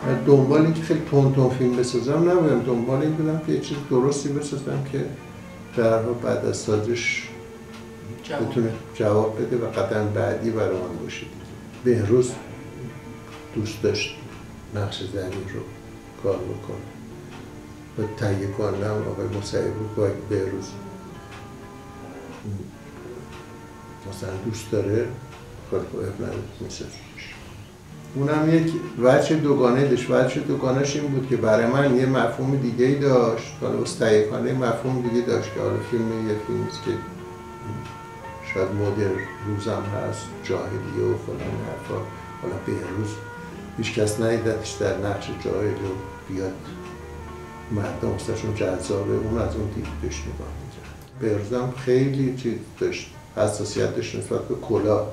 دنبال اینکه خیلی تون فیلم بسازم نبودم، دنبال این بودم که یه چیز درستی بسازم که در حال بعد از سازش بتونه جواب بده و قدم بعدی برای من باشه. بهروز دوست داشت نقش زمین رو کار بکنه و تهیه کنم آقای موسوی بود با بهروز مثلا دوست داره خیلی خوب میسازش. اونم یک وجه دوگانه داشت. وجه دوگانهش این بود که برای من یه مفهوم دیگه ای داشت، حالا تهیه کننده مفهوم دیگه داشت که حالا فیلم یه فیلمی است که شاید مدرن روزم هست، جاهلیه و فلان حرفا. حالا بهروز هیچ کس ندیدتش در نقش جاهلی و بیاد مردم واسهشون جذابه، اون از اون دید بهش نگاه می‌کرد. بهروزم خیلی چیز داشت، حساسیت داشت نسبت به کلاه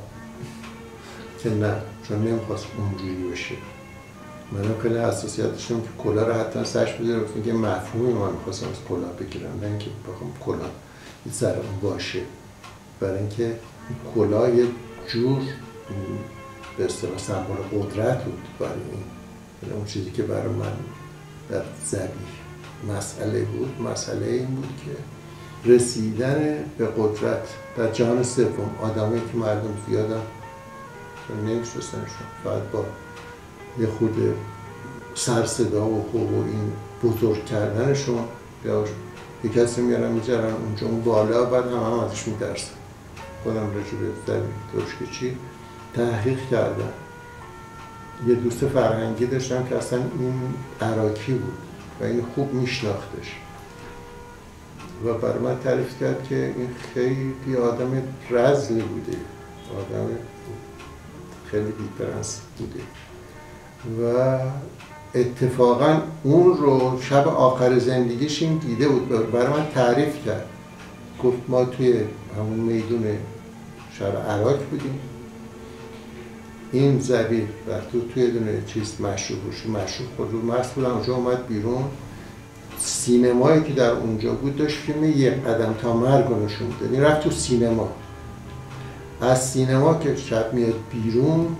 که نه، چون نمیخواست اونجوری بشه. منم خیلی حساسیت داشتم که کلاه رو حتی سرش بذاره بفتیم که مفهومی من میخواستم از کلاه بگیرم، نه اینکه بخوام کلاه یه سر اون باشه. برای اینکه کلاه یه جور به اصطلاح سمبل قدرت بود برای این. اون چیزی که برای من در ذبیح مسئله بود، مسئله این بود که رسیدن به قدرت در جهان سوم، آدمایی که مردم زیادن نمی‌شناسنشون، فقط با یه خود سر صدا و خوب و این بزرگ کردنشون یا یه کسی میارن میذارن اونجا اون بالا، بعد هم ازش میترسن. خودم رجوع به درشکچی تحقیق کردم. یه دوست فرهنگی داشتم که اصلا این عراقی بود و این خوب میشناختش و برای من تعریف کرد که این خیلی آدم رذلی بوده، آدم خیلی بی‌پرنس بوده و اتفاقا اون رو شب آخر زندگیش این دیده بود، برای من تعریف کرد. گفت ما توی همون میدون شهر عراق بودیم، این ذبیح وقتی توی دونه چیز مشروب خود رو مست بودن، اونجا اومد بیرون. سینمایی که در اونجا بود داشت فیلم یک قدم تا مرگ رو نشون می‌داد. این رفت تو سینما، از سینما که شب میاد بیرون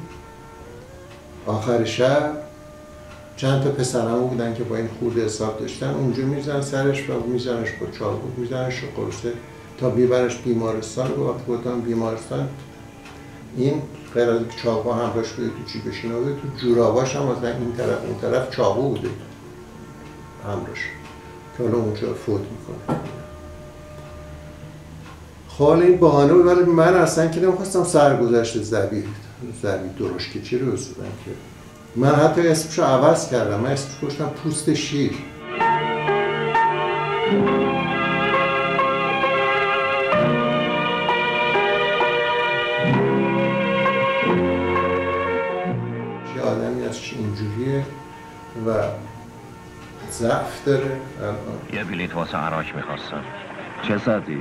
آخر شب چند تا پسرمو بودن که با این خورده حساب داشتن، اونجا میزنن سرش و میزنش با چاقو، میزنش و قرصه تا بیبرش بیمارستان. و وقتی بودن بیمارستان این غیر از چاقو همراهش بوده تو جیبش، اینا بوده تو جوراباش هم از این طرف اون طرف چاقو بوده همراهش که حالا اونجا فوت میکنه. حالا این بهانه بود، ولی من اصلا که نمیخواستم سرگذشت ذبیح درشکچی رو بسازم که من حتی اسمشو عوض کردم. من اسمشو گذاشتم پوست شیر. یه آدمی از اینجوریه و ضعف داره. یه بلیط واسه عراق میخواستم. چه ساعتی؟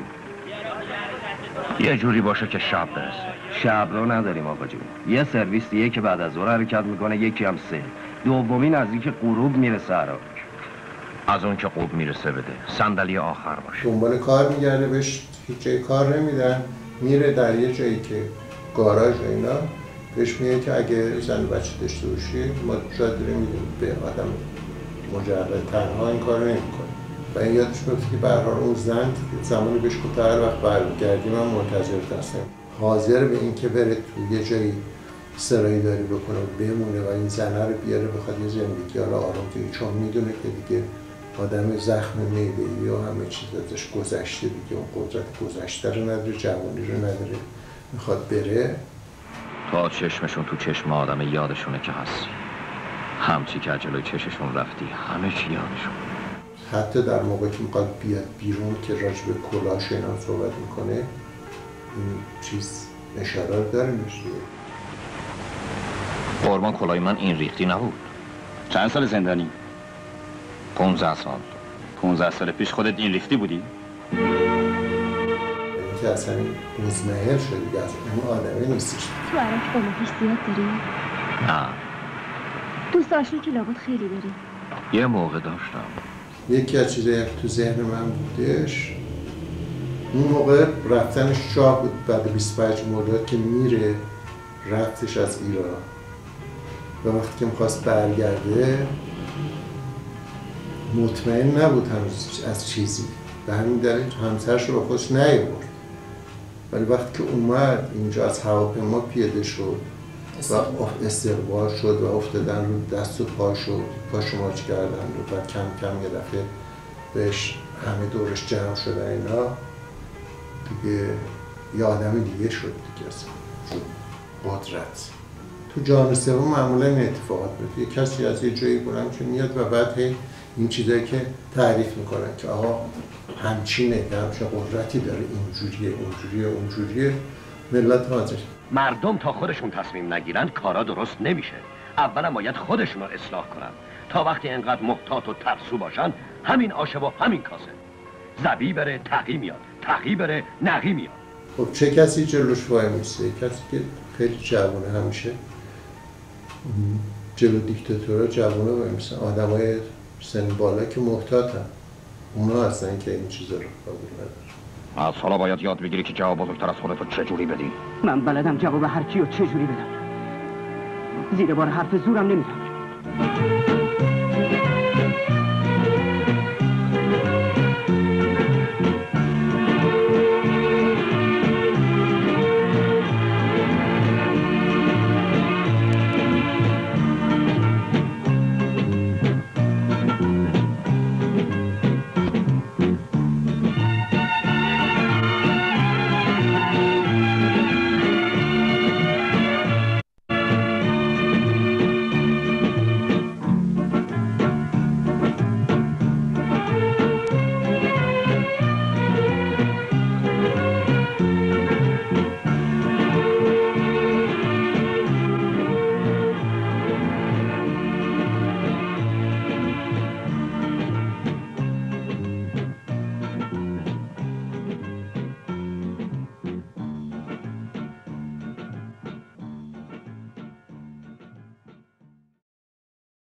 یه جوری باشه که شب برسه. شب رو نداریم آقا جون. یه سرویس دیگه که بعد از ظهر حرکت میکنه، یکی هم سه. دومی نزدیک غروب میرسه عراق. از اون که غروب میرسه بده. صندلی آخر باشه. دنبال کار میگرده، بهش هیچ جای کار نمیدن. میره در یه جایی که گاراژ و اینا، بهش میگه که اگه زن و بچه داشته باشی ما شاید میدیم به آدم مجرد تنها این کار نمیکنه. و این یادش میفته که به هر حال اون زن زمانی بهش گفت هر وقت برگردی من منتظرت هستم. حاضر به این که بره تو یه جایی سرایداری بکنه و بمونه و این زنه رو بیاره بخواد یه زندگی حالا آرام دیگه، چون میدونه که دیگه آدم زخم معده‌ای و همه چیز ازش گذشته دیگه، اون قدرت گذشته رو نداره، جوانی رو نداره، میخواد بره. تا چشمشون تو چشم آدم یادشونه که هست. همچی که جلوی چششون رفتی همه چی یادشون. حتی در موقعی که میخواد بیاد بیرون که راجع به کلاهش اینا صحبت میکنه، این چیز اشاره داره میشه. قربان کلاه من این ریختی نبود. چند سال زندانی؟ 15 سال. 15 سال پیش خودت این ریختی بودی؟ که اصلا مزمحل شدی از اون آدمه نیستش. تو عراق با محیش زیاد داری؟ نه. دوست آشنا که لابد خیلی داری؟ یه موقع داشتم. یکی از چیزایی که تو ذهن من بودش، اون موقع رفتنش شاه بود بعد 25 مرداد که میره، رفتش از ایران و وقتی که میخواست برگرده مطمئن نبود هنوز از چیزی، به همین دلیل همسرش رو با خودش نیاورد. ولی وقتی که اومد اینجا از هواپیما پیاده شد و استقبال شد و افتادن رو دست و پا شد، پاشو ماچ کردن و بعد کم کم یه دفعه بهش همه دورش جمع شدن اینا، دیگه یه آدم دیگه شد دیگه اصلا، شد قدرت. تو جهان سوم معمولا این اتفاقات میفته، یه کسی از یه جایی بلند که میاد و بعد هی این چیزایی که تعریف میکنن که آقا همچینه، همچین قدرتی داره، اونجوریه، ملت حاضر. مردم تا خودشون تصمیم نگیرن کارا درست نمیشه. اولا باید خودشون رو اصلاح کنن تا وقتی انقدر محتاط و ترسو باشن همین آشه و همین کاسه. زبی بره تقی میاد، تقی بره نقی میاد. خب چه کسی جلوش وای میسته؟ کسی که خیلی جوونه، همیشه جلو دیکتاتورها جوونه وای میسته، آدمای سن بالا که محتاطن، اونا هستن که این چیزا رو قبول ندارن. از حالا باید یاد بگیری که جواب بزرگتر از خودتو چجوری بدی. من بلدم جواب هر کی و چجوری بدم. زیر بار حرف زورم نمیدم.